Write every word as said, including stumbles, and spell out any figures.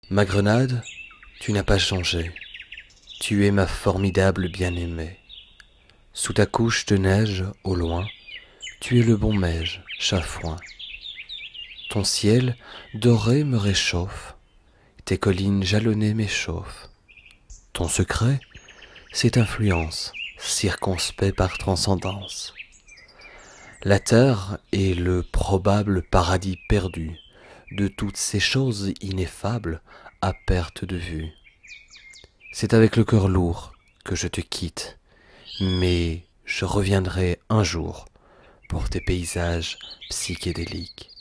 Ma grenade, tu n'as pas changé, tu es ma formidable bien-aimée. Sous ta couche de neige, au loin, tu es le bon meige, chafouin. Ton ciel doré me réchauffe, tes collines jalonnées m'échauffent. Ton secret, c'est influence, circonspect par transcendance. La terre est le probable paradis perdu de toutes ces choses ineffables à perte de vue. C'est avec le cœur lourd que je te quitte, mais je reviendrai un jour pour tes paysages psychédéliques.